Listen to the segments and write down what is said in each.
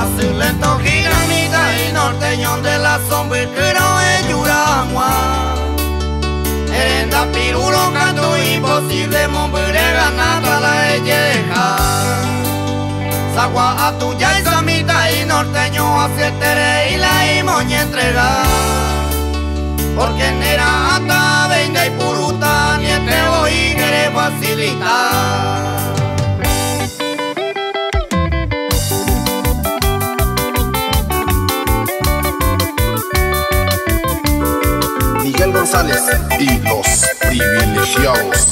Azul lento ginamita y norteño de la sombra que no es Yuragua. Erenda pirulo canto imposible mombure ganata la ejeja. Sagua a tu ya y samita y norteño aciertere y la imoña entrega. Porque nera ata venga y puruta ni te voy quiere facilitar. Miguel González y los privilegiados.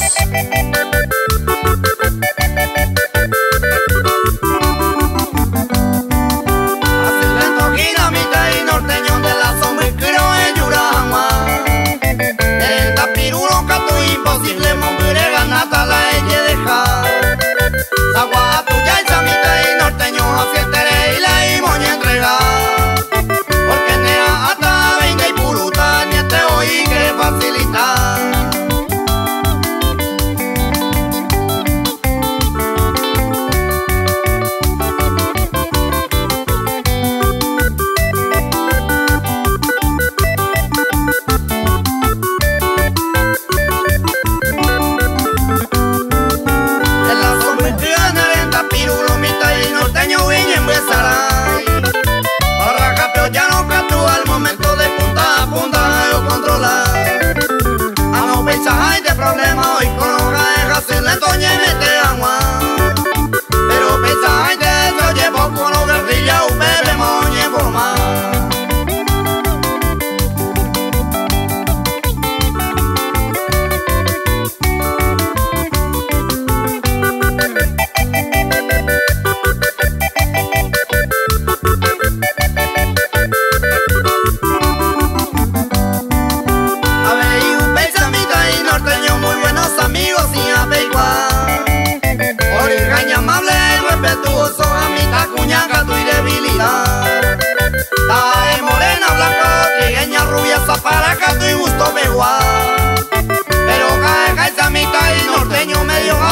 Azul lento ginamita y norteño de la sombra que no es Yuragua. Erenda pirulo canto imposible mombure ganata la ella deja. Sagua a tu ya y samita y norteño aciertere y la imoña entrega. Porque nera ata venga y puruta ni te oí que facilitar. Problema hoy con hoja de lento mete agua. Pero pesa de eso llevo con los guerrillas un bebé moñe forma. Respetuoso a mi tacuña, gato y debilidad. Tae morena, blanca, trigueña, rubia, zaparacato y gusto megua. Pero cae samita y norteño medio